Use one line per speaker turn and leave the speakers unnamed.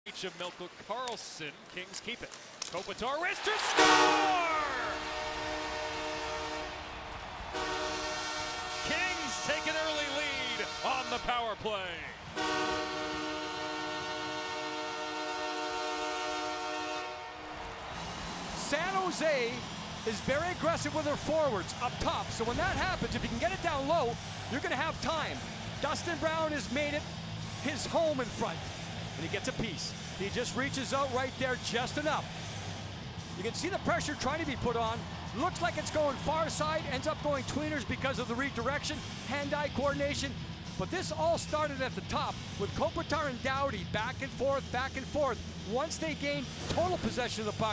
Each of Milko Carlson. Kings keep it. Kopitar wins to score! Kings take an early lead on the power play.
San Jose is very aggressive with their forwards up top. So when that happens, if you can get it down low, you're going to have time. Dustin Brown has made it his home in front. And he gets a piece. He just reaches out right there just enough. You can see the pressure trying to be put on. Looks like it's going far side, ends up going tweeners because of the redirection, hand-eye coordination. But this all started at the top with Kopitar and Doughty back and forth, back and forth. Once they gained total possession of the puck,